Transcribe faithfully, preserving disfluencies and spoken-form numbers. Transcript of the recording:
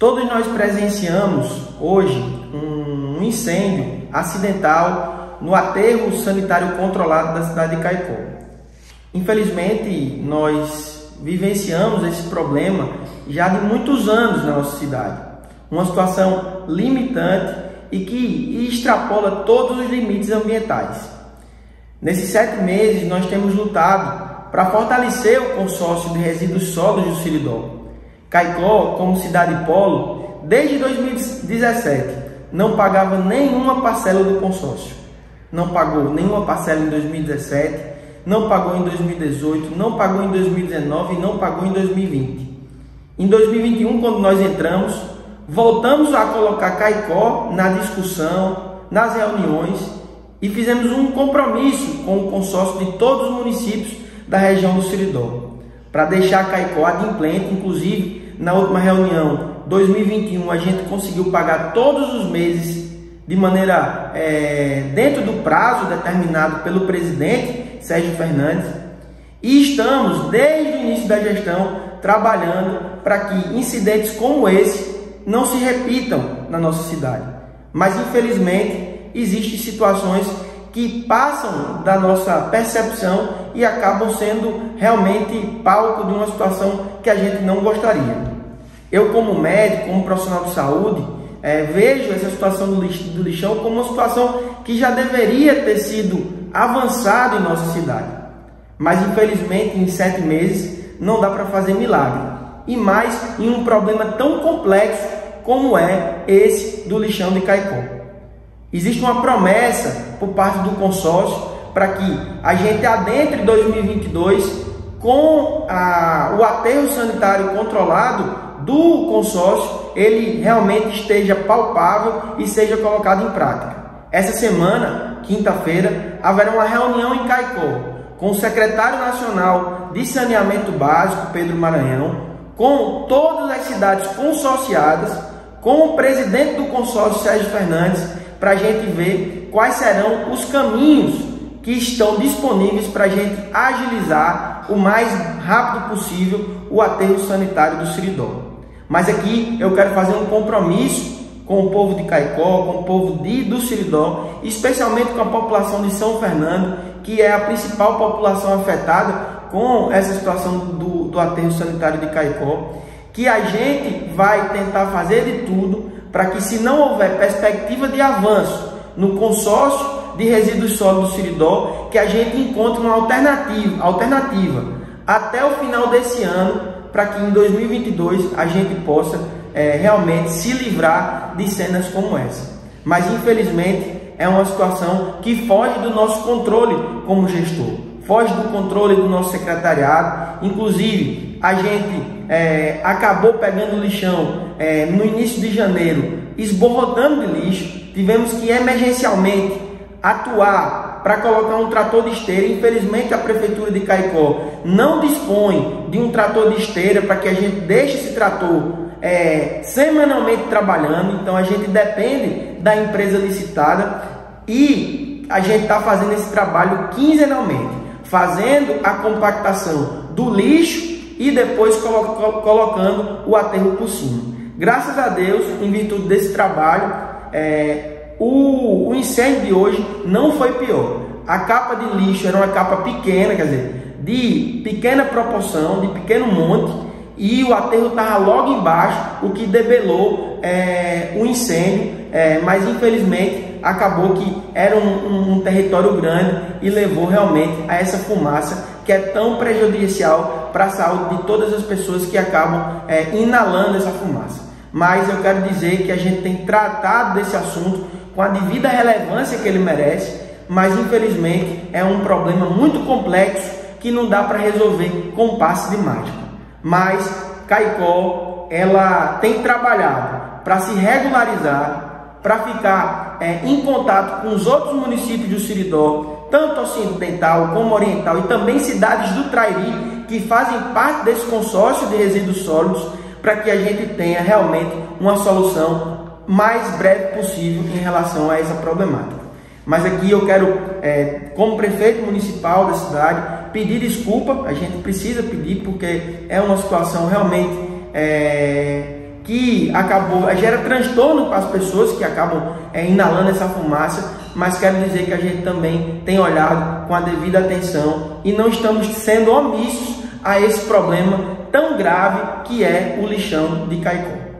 Todos nós presenciamos hoje um incêndio acidental no aterro sanitário controlado da cidade de Caicó. Infelizmente, nós vivenciamos esse problema já de muitos anos na nossa cidade. Uma situação limitante e que extrapola todos os limites ambientais. Nesses sete meses, nós temos lutado para fortalecer o consórcio de resíduos sólidos do Siridó. Caicó, como cidade polo, desde dois mil e dezessete, não pagava nenhuma parcela do consórcio. Não pagou nenhuma parcela em dois mil e dezessete, não pagou em dois mil e dezoito, não pagou em dois mil e dezenove e não pagou em dois mil e vinte. Em dois mil e vinte e um, quando nós entramos, voltamos a colocar Caicó na discussão, nas reuniões, e fizemos um compromisso com o consórcio de todos os municípios da região do Siridó, para deixar Caicó adimplente. Inclusive, na última reunião, dois mil e vinte e um, a gente conseguiu pagar todos os meses de maneira é, dentro do prazo determinado pelo presidente Sérgio Fernandes, e estamos, desde o início da gestão, trabalhando para que incidentes como esse não se repitam na nossa cidade. Mas, infelizmente, existem situações que passam da nossa percepção e acabam sendo realmente palco de uma situação que a gente não gostaria. Eu, como médico, como profissional de saúde, é, vejo essa situação do, lix, do lixão como uma situação que já deveria ter sido avançada em nossa cidade. Mas, infelizmente, em sete meses não dá para fazer milagre. E mais em um problema tão complexo como é esse do lixão de Caicó. Existe uma promessa por parte do consórcio para que a gente adentre dois mil e vinte e dois com a, o aterro sanitário controlado do consórcio, ele realmente esteja palpável e seja colocado em prática. Essa semana, quinta-feira, haverá uma reunião em Caicó com o secretário nacional de saneamento básico, Pedro Maranhão, com todas as cidades consorciadas, com o presidente do consórcio, Sérgio Fernandes, para a gente ver quais serão os caminhos que estão disponíveis para a gente agilizar o mais rápido possível o aterro sanitário do Siridó. Mas aqui eu quero fazer um compromisso com o povo de Caicó, com o povo de, do Siridó, especialmente com a população de São Fernando, que é a principal população afetada com essa situação do, do aterro sanitário de Caicó, que a gente vai tentar fazer de tudo para que, se não houver perspectiva de avanço no consórcio de resíduos sólidos do Siridó, que a gente encontre uma alternativa, alternativa até o final desse ano, para que em dois mil e vinte e dois a gente possa é, realmente se livrar de cenas como essa. Mas, infelizmente, é uma situação que foge do nosso controle como gestor, foge do controle do nosso secretariado. Inclusive, a gente é, acabou pegando lixão é, no início de janeiro, esborrotando de lixo. Tivemos que emergencialmente atuar para colocar um trator de esteira. Infelizmente, a Prefeitura de Caicó não dispõe de um trator de esteira para que a gente deixe esse trator é, semanalmente trabalhando. Então, a gente depende da empresa licitada e a gente está fazendo esse trabalho quinzenalmente, fazendo a compactação do lixo e depois colo colocando o aterro por cima. Graças a Deus, em virtude desse trabalho, é, o, o incêndio de hoje não foi pior. A capa de lixo era uma capa pequena, quer dizer, de pequena proporção, de pequeno monte, e o aterro estava logo embaixo, o que debelou é, o incêndio, é, mas infelizmente acabou que era um, um, um território grande e levou realmente a essa fumaça que é tão prejudicial para a saúde de todas as pessoas que acabam é, inalando essa fumaça. Mas eu quero dizer que a gente tem tratado desse assunto com a devida relevância que ele merece, mas infelizmente é um problema muito complexo que não dá para resolver com um passe de mágica. Mas Caicó, ela tem trabalhado para se regularizar, para ficar é, em contato com os outros municípios do Siridó, tanto ocidental como oriental, e também cidades do Trairi, que fazem parte desse consórcio de resíduos sólidos, para que a gente tenha realmente uma solução mais breve possível em relação a essa problemática. Mas aqui eu quero, é, como prefeito municipal da cidade, pedir desculpa. A gente precisa pedir, porque é uma situação realmente é, que acabou, gera transtorno para as pessoas que acabam é, inalando essa fumaça, mas quero dizer que a gente também tem olhado com a devida atenção e não estamos sendo omissos a esse problema tão grave que é o lixão de Caicó.